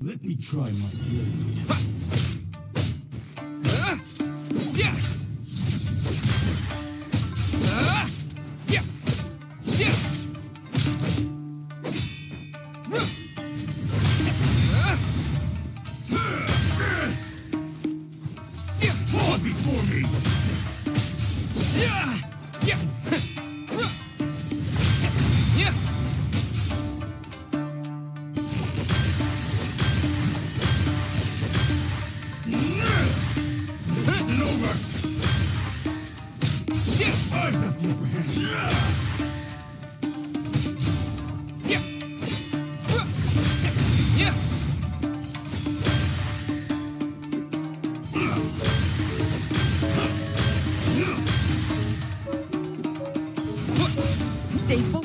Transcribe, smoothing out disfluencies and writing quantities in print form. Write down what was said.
Let me try my blade. Fall before me! I've got the upper hand. Stay focused.